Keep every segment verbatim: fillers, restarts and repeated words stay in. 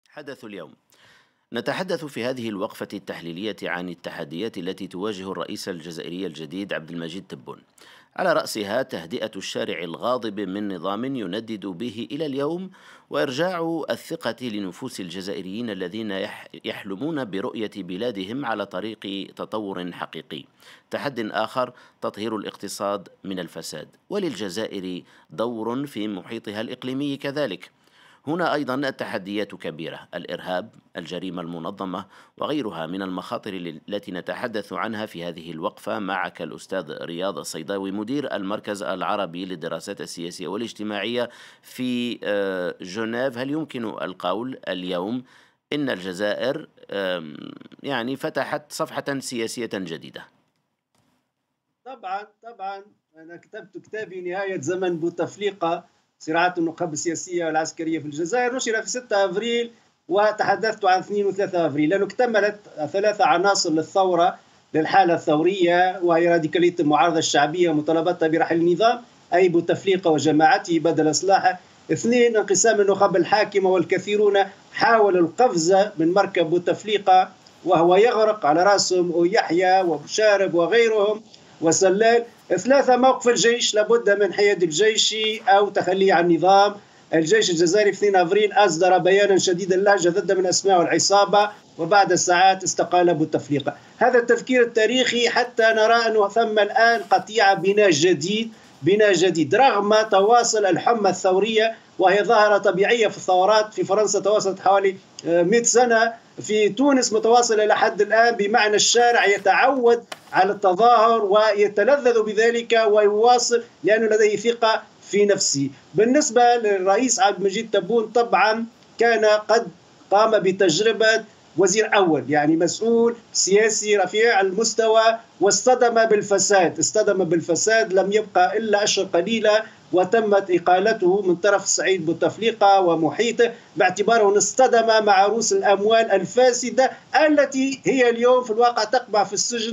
حدث اليوم. نتحدث في هذه الوقفة التحليلية عن التحديات التي تواجه الرئيس الجزائري الجديد عبد المجيد تبون، على رأسها تهدئة الشارع الغاضب من نظام يندد به إلى اليوم، وإرجاع الثقة لنفوس الجزائريين الذين يح- يحلمون برؤية بلادهم على طريق تطور حقيقي. تحد آخر تطهير الاقتصاد من الفساد، وللجزائر دور في محيطها الإقليمي كذلك. هنا أيضا التحديات كبيرة: الإرهاب، الجريمة المنظمة، وغيرها من المخاطر التي نتحدث عنها في هذه الوقفة. معك الأستاذ رياض الصيداوي، مدير المركز العربي للدراسات السياسية والاجتماعية في آه، جنيف. هل يمكن القول اليوم إن الجزائر آم، يعني فتحت صفحة سياسية جديدة؟ طبعا طبعا أنا كتبت كتابي نهاية زمن بوتفليقة، صراعات النخب السياسية والعسكرية في الجزائر، نشر في ستة أفريل، وتحدثت عن اثنين و ثلاثة أفريل لأنه اكتملت ثلاثة عناصر للثورة، للحالة الثورية، وهي راديكالية المعارضة الشعبية ومطالبتها برحل النظام أي بوتفليقة وجماعته بدل إصلاحه. اثنين، انقسام النخب الحاكمة، والكثيرون حاولوا القفز من مركب بوتفليقة وهو يغرق، على رأسهم يحيى وبشارب وغيرهم وسلال. ثلاثة، موقف الجيش، لابد من حياد الجيش أو تخليه عن النظام. الجيش الجزائري في اثنين أفريل أصدر بيانا شديد اللهجة ضد من أسماء العصابة، وبعد ساعات استقال بوتفليقة. هذا التفكير التاريخي حتى نرى أنه ثم الآن قطيعة بناء جديد، بناء جديد رغم تواصل الحمى الثورية، وهي ظاهرة طبيعية في الثورات. في فرنسا تواصلت حوالي مئة سنة، في تونس متواصلة لحد الآن، بمعنى الشارع يتعود على التظاهر ويتلذذ بذلك ويواصل لأنه لديه ثقة في نفسه. بالنسبة للرئيس عبد المجيد تبون، طبعا كان قد قام بتجربة وزير أول، يعني مسؤول سياسي رفيع المستوى، واصطدم بالفساد، اصطدم بالفساد لم يبقى إلا أشهر قليلة وتمت إقالته من طرف سعيد بوتفليقة ومحيطه، باعتباره اصطدم مع رؤوس الأموال الفاسدة التي هي اليوم في الواقع تقبع في السجن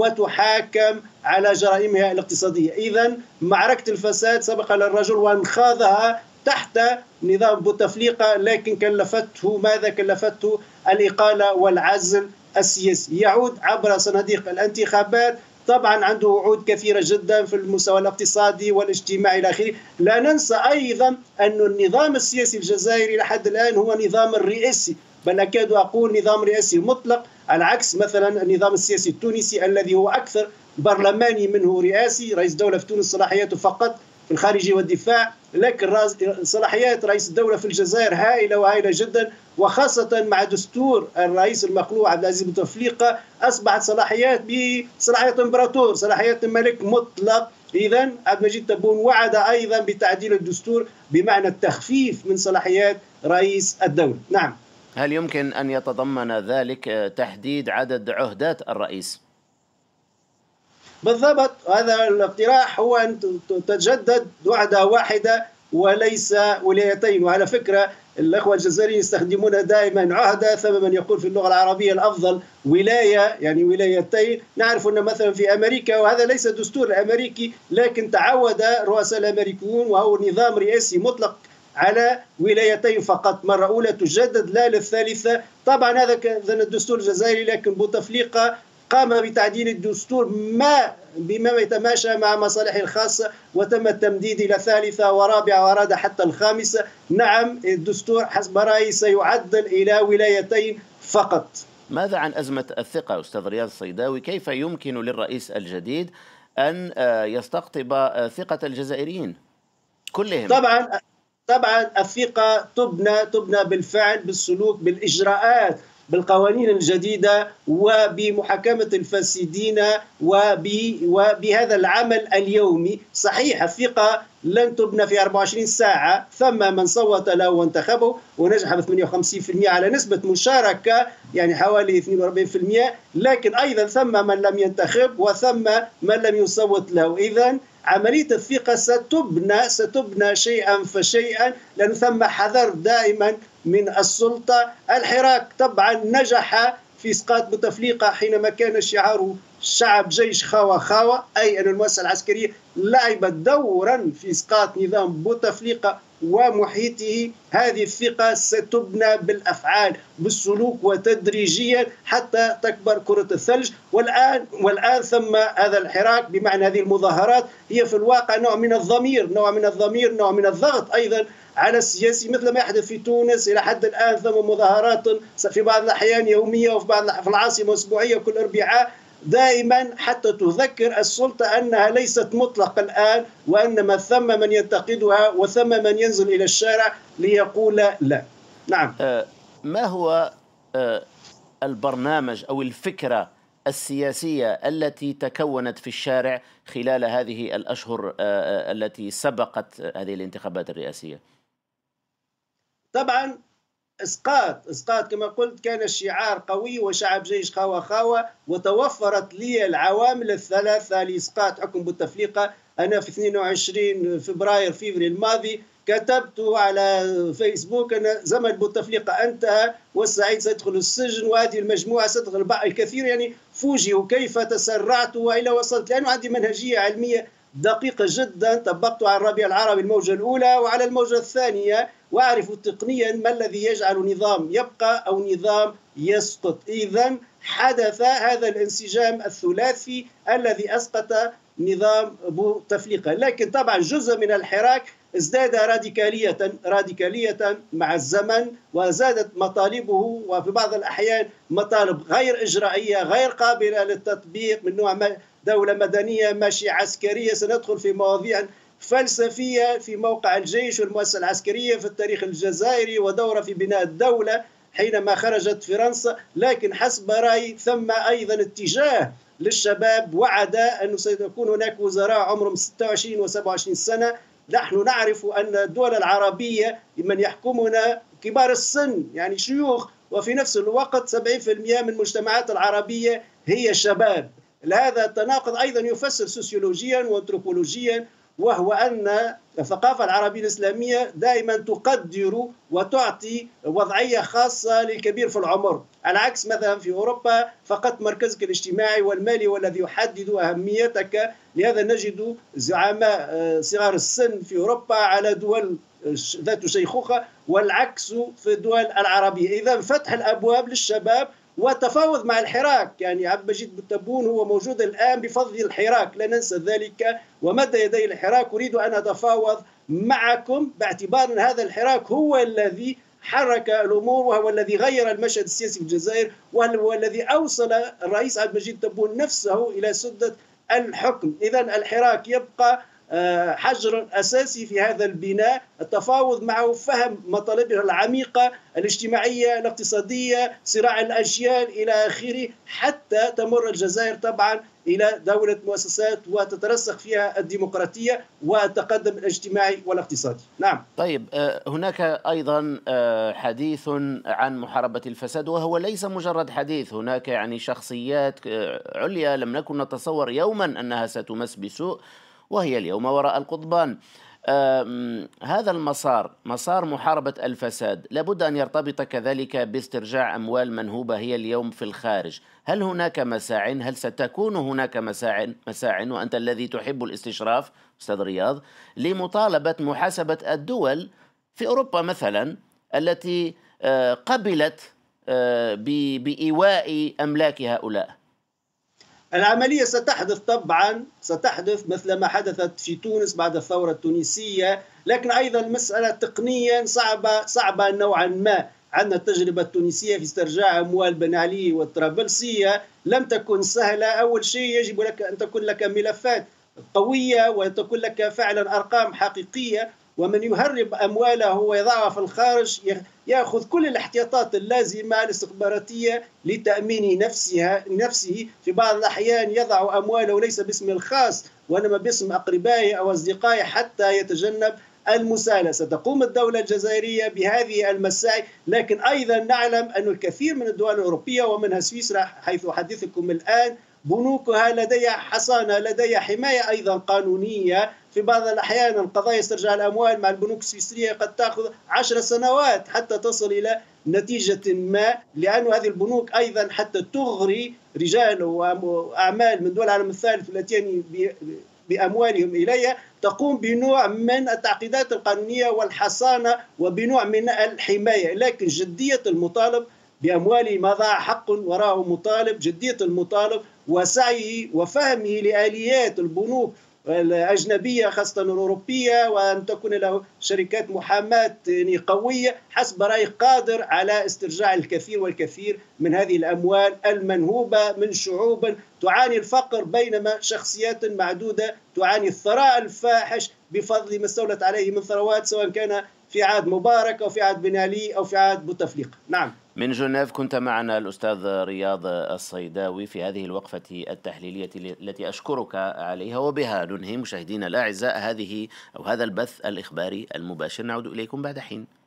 وتحاكم على جرائمها الاقتصادية. إذن معركة الفساد سبق للرجل وانخاضها تحت نظام بوتفليقة، لكن كلفته ماذا؟ كلفته الإقالة والعزل السياسي. يعود عبر صناديق الانتخابات، طبعا عنده وعود كثيرة جدا في المستوى الاقتصادي والاجتماعي إلى آخره. لا ننسى أيضا أن النظام السياسي الجزائري لحد الآن هو نظام الرئاسي، بل أكاد أقول نظام رئاسي مطلق، على عكس مثلا النظام السياسي التونسي الذي هو أكثر برلماني منه رئاسي. رئيس الدولة في تونس صلاحياته فقط في الخارجية والدفاع، لكن صلاحيات رئيس الدولة في الجزائر هائلة وهائلة جدا، وخاصة مع دستور الرئيس المخلوع عبد العزيز بوتفليقة أصبحت صلاحيات بصلاحيات إمبراطور، صلاحيات الملك مطلق. إذا عبد المجيد تبون وعد أيضا بتعديل الدستور بمعنى التخفيف من صلاحيات رئيس الدولة. نعم. هل يمكن أن يتضمن ذلك تحديد عدد عهدات الرئيس؟ بالضبط، هذا الاقتراح هو أن تتجدد وحدة واحدة وليس ولايتين. وعلى فكرة الأخوة الجزائريين يستخدمون دائما عهدة، ثم من يقول في اللغة العربية الأفضل ولاية، يعني ولايتين. نعرف أن مثلا في أمريكا، وهذا ليس دستور الأمريكي، لكن تعود رؤساء الأمريكيون وهو نظام رئاسي مطلق على ولايتين فقط، مرة أولى تجدد لا للثالثة. طبعا هذا كان الدستور الجزائري، لكن بوتفليقة قام بتعديل الدستور ما بما يتماشى مع مصالحه الخاصة، وتم التمديد إلى ثالثة ورابعة وأراد حتى الخامسة. نعم، الدستور حسب رأيي سيعدل إلى ولايتين فقط. ماذا عن أزمة الثقة أستاذ رياض الصيداوي؟ كيف يمكن للرئيس الجديد أن يستقطب ثقة الجزائريين كلهم؟ طبعا طبعا الثقة تبنى تبنى بالفعل، بالسلوك، بالإجراءات، بالقوانين الجديدة، وبمحاكمة الفاسدين، وبهذا العمل اليومي. صحيح الثقة لن تبنى في أربعة وعشرين ساعة، ثم من صوت له وانتخبه ونجح ب ثمانية وخمسين بالمئة على نسبة مشاركة يعني حوالي اثنين وأربعين بالمئة، لكن أيضا ثم من لم ينتخب وثم من لم يصوت له. إذن عملية الثقة ستبنى ستبنى شيئا فشيئا، لأن ثم حذر دائما من السلطة. الحراك طبعا نجح في إسقاط بوتفليقة حينما كان شعاره شعب جيش خاوة خاوة، أي أن المؤسسة العسكرية لعبت دورا في إسقاط نظام بوتفليقة ومحيطه، هذه الثقة ستبنى بالأفعال بالسلوك وتدريجيا حتى تكبر كرة الثلج. والآن والآن ثم هذا الحراك، بمعنى هذه المظاهرات هي في الواقع نوع من الضمير نوع من الضمير نوع من الضغط أيضا على السياسي، مثل ما يحدث في تونس إلى حد الآن. ثم مظاهرات في بعض الأحيان يومية، وفي بعض في العاصمة أسبوعية كل أربعاء، دائما حتى تذكر السلطة أنها ليست مطلقة الآن، وأنما ثم من ينتقدها وثم من ينزل إلى الشارع ليقول لا. نعم. آه ما هو آه البرنامج أو الفكرة السياسية التي تكونت في الشارع خلال هذه الأشهر آه التي سبقت هذه الانتخابات الرئاسية؟ طبعا اسقاط اسقاط كما قلت، كان الشعار قوي وشعب جيش خاوة خاوة، وتوفرت لي العوامل الثلاثة لإسقاط حكم بوتفليقة. أنا في اثنين وعشرين فبراير فيفري الماضي كتبت على فيسبوك أن زمن بوتفليقة انتهى والسعيد سيدخل السجن وهذه المجموعة ستدخل. الكثير يعني فوجئوا كيف تسرعت وإلى وصلت، لأنه عندي منهجية علمية دقيقة جدا طبقت على الربيع العربي الموجة الأولى وعلى الموجة الثانية، وأعرف تقنيا ما الذي يجعل نظام يبقى أو نظام يسقط. إذن حدث هذا الانسجام الثلاثي الذي أسقط نظام بوتفليقة. لكن طبعا جزء من الحراك ازداد راديكالية راديكالية مع الزمن، وزادت مطالبه وفي بعض الأحيان مطالب غير إجرائية غير قابلة للتطبيق، من نوع دولة مدنية ماشي عسكرية. سندخل في مواضيع فلسفية في موقع الجيش والمؤسسة العسكرية في التاريخ الجزائري ودورة في بناء الدولة حينما خرجت فرنسا. لكن حسب رأيي ثم أيضا اتجاه للشباب، وعد أنه سيكون هناك وزراء عمرهم ستة وعشرين و سبعة وعشرين سنة. نحن نعرف أن الدول العربية من يحكمنا كبار السن، يعني شيوخ، وفي نفس الوقت سبعين بالمئة من المجتمعات العربية هي شباب. هذا التناقض أيضا يفسر سوسيولوجيا وأنثروبولوجيا، وهو أن الثقافة العربية الإسلامية دائما تقدر وتعطي وضعية خاصة للكبير في العمر، على عكس مثلا في أوروبا فقط مركزك الاجتماعي والمالي والذي يحدد أهميتك. لهذا نجد زعماء صغار السن في أوروبا على دول ذات شيخوخة، والعكس في الدول العربية. إذا فتح الأبواب للشباب وتفاوض مع الحراك، يعني عبد المجيد تبون هو موجود الآن بفضل الحراك، لا ننسى ذلك، ومد يدي الحراك. أريد أن أتفاوض معكم باعتبار أن هذا الحراك هو الذي حرك الأمور، وهو الذي غير المشهد السياسي في الجزائر، وهو الذي أوصل الرئيس عبد المجيد تبون نفسه إلى سدة الحكم. إذا الحراك يبقى حجر أساسي في هذا البناء، التفاوض معه، فهم مطالبه العميقة الاجتماعية الاقتصادية، صراع الأجيال إلى آخره، حتى تمر الجزائر طبعا إلى دولة مؤسسات وتترسخ فيها الديمقراطية والتقدم الاجتماعي والاقتصادي. نعم. طيب هناك أيضا حديث عن محاربة الفساد، وهو ليس مجرد حديث، هناك يعني شخصيات عليا لم نكن نتصور يوما أنها ستمس بسوء، وهي اليوم وراء القضبان. هذا المسار، مسار محاربة الفساد، لابد أن يرتبط كذلك باسترجاع أموال منهوبة هي اليوم في الخارج. هل هناك مساع؟ هل ستكون هناك مساع مساع وأنت الذي تحب الاستشراف أستاذ رياض لمطالبة محاسبة الدول في أوروبا مثلا التي قبلت بإيواء أملاك هؤلاء؟ العملية ستحدث طبعا، ستحدث مثل ما حدثت في تونس بعد الثورة التونسية، لكن أيضا المسألة تقنيا صعبة صعبة نوعا ما. عندنا التجربة التونسية في استرجاع أموال بن علي والطرابلسية لم تكن سهلة. أول شيء يجب لك أن تكون لك ملفات قوية وتكون لك فعلا أرقام حقيقية، ومن يهرب أمواله ويضعها في الخارج يأخذ كل الاحتياطات اللازمة الاستخباراتية لتأمين نفسها نفسه. في بعض الأحيان يضع أمواله ليس باسم الخاص وإنما باسم أقربائه أو أصدقائه حتى يتجنب المساءلة. ستقوم الدولة الجزائرية بهذه المساعي، لكن أيضا نعلم أن الكثير من الدول الأوروبية ومنها سويسرا حيث أحدثكم الآن بنوكها لديها حصانة، لديها حماية أيضا قانونية. في بعض الأحيان القضايا استرجاع الأموال مع البنوك السويسرية قد تأخذ عشر سنوات حتى تصل إلى نتيجة ما، لأن هذه البنوك أيضا حتى تغري رجال وأعمال من دول العالم الثالث التي بأموالهم إليها تقوم بنوع من التعقيدات القانونية والحصانة وبنوع من الحماية، لكن جدية المطالب بأمواله ما ضاع حق وراءه مطالب، جدية المطالب وسعيه وفهمه لآليات البنوك الأجنبية خاصة الأوروبية، وأن تكون له شركات محاماة قوية حسب رأي قادر على استرجاع الكثير والكثير من هذه الأموال المنهوبة من شعوب تعاني الفقر، بينما شخصيات معدودة تعاني الثراء الفاحش بفضل ما استولت عليه من ثروات، سواء كان في عهد مبارك أو في عهد بن علي أو في عهد بوتفليقة. نعم. من جنيف كنت معنا الأستاذ رياض الصيداوي في هذه الوقفة التحليلية التي أشكرك عليها، وبها ننهي مشاهدينا الأعزاء هذه أو هذا البث الإخباري المباشر. نعود إليكم بعد حين.